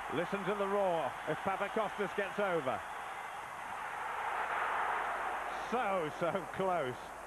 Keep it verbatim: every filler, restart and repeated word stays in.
Listen to the roar if Papakostas gets over. So, so close.